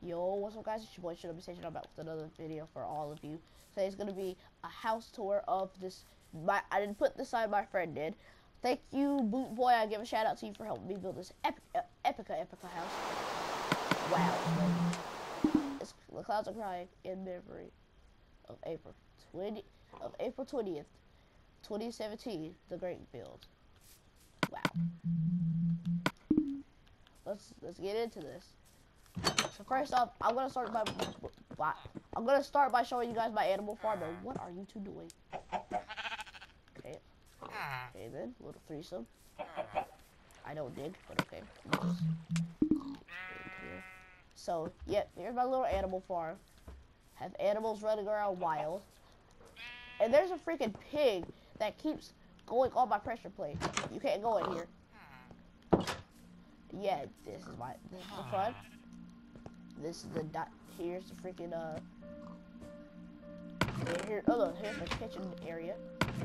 Yo, what's up guys, it's your boy Shinobi Station. I'm back with another video for all of you. Today's gonna be a house tour of this. I didn't put this on, my friend did. Thank you, Boot Boy. I give a shout out to you for helping me build this epica house. Wow. The clouds are crying in memory of April 20th, 2017, the great build. Wow. Let's get into this. So first off, I'm gonna start by showing you guys my animal farm. And what are you two doing? Okay. Okay then, little threesome. I don't dig, but okay. So yeah, here's my little animal farm. Have animals running around wild. And there's a freaking pig that keeps going on my pressure plate. You can't go in here. Yeah, this is the front. This is the here's the freaking here's the kitchen area.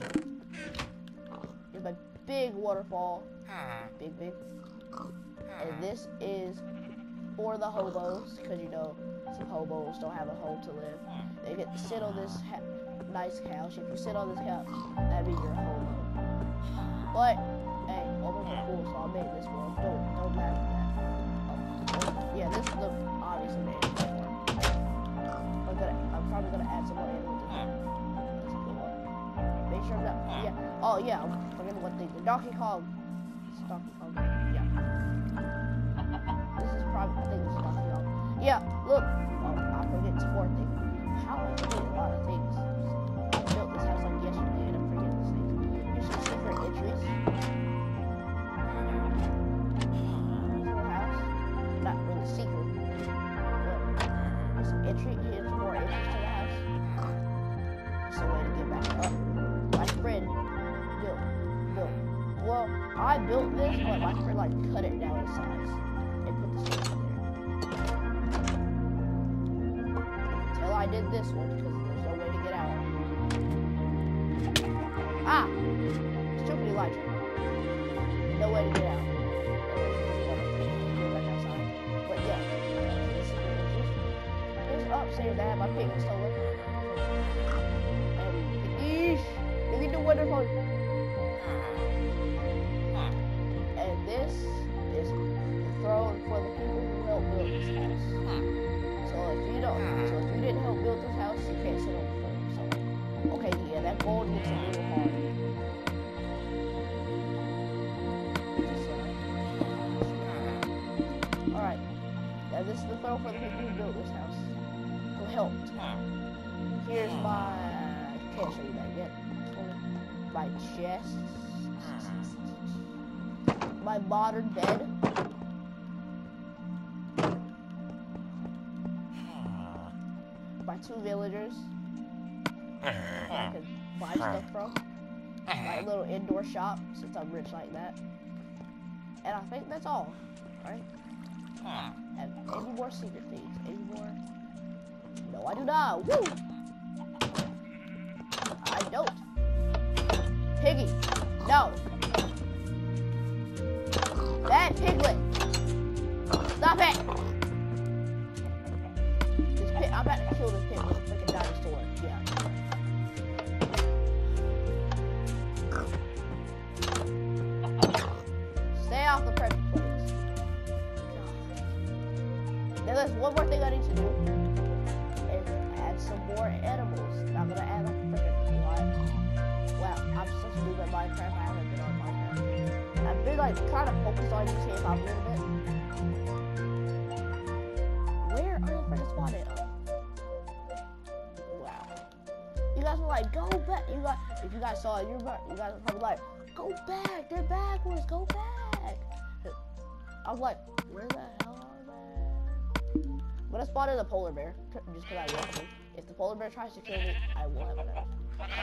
Here's my big waterfall. Big. And this is for the hobos, because you know some hobos don't have a home to live. They get to sit on this nice couch. If you sit on this couch, that means you're a hobo. But hey, hobos are cool, so I made this one. Don't laugh at that. Yeah, this is the obviously made it before. I'm probably gonna add some more animals in here. That's a good one. Make sure I'm not. Yeah. Oh yeah, I'm forgetting one thing. The Donkey Kong. It's Donkey Kong. Yeah. This is probably. I think this is Donkey Kong. Yeah. Look. Oh, I forget this fourth thing. How I forget a lot of things. I built this house like yesterday and I'm forgetting these things. Here's some secret entries. Not really secret, but there's an entry. Here's more entries to the house. It's a way to get back up. My friend built. Well, I built this, but my friend like cut it down to size and put this one in there. Until I did this one, because there's no way to get out. Ah! Stupid Elijah. No way to get out. Upstairs, I have my pig stolen. And look at the wonderful. And this is the throne for the people who helped build this house. So if you didn't help build this house, you can't sit on the throne. So okay, yeah, that gold looks a little hard. Alright. Now this is the throne for the people who built this house. Helped. Here's my. I can't show you that yet. My chest. My modern bed. My two villagers. I can buy stuff from. My little indoor shop, since I'm rich like that. And I think that's all. Right? Have any more secret things? Any more? No, I do not. Woo! I don't. Piggy, no. Bad piglet. Stop it. I'm about to kill this pig with a freaking dinosaur. Yeah. Stay off the pressure plates. Now there's one more thing I need to do. Some more animals. I'm gonna add like a freaking lot. Wow, I'm such a noob at Minecraft. I haven't been on Minecraft. I've been like kind of focused on GTA 5 a little bit. Where are the freaking spotted? Wow. You guys were like, go back. If you guys saw it, you guys were probably like, go back. They're backwards. Go back. I was like, where the hell are they? I'm gonna spot a polar bear just because I want to. If the polar bear tries to kill me, I will have an attack.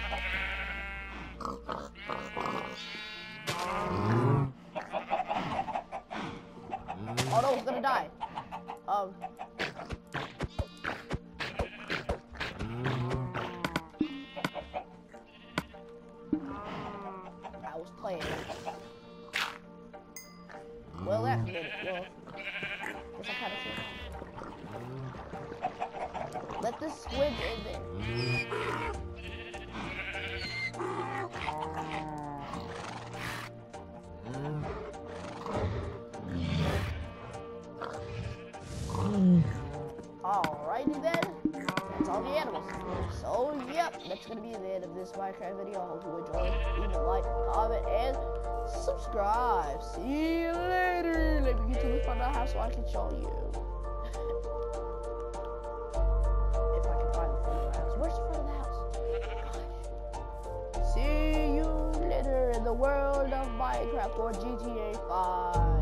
Oh no, it's gonna die. I was playing. Well, that did it. Well, guess I kind of Let the squids in there. Alrighty then, that's all the animals. So yep, that's gonna be the end of this Minecraft video. I hope you enjoyed. Leave a like, comment, and subscribe. See you later. Let me get to the front of the house so I can show you. If I can find the front of the house. Where's the front of the house? Gosh. See you later in the world of Minecraft or GTA 5.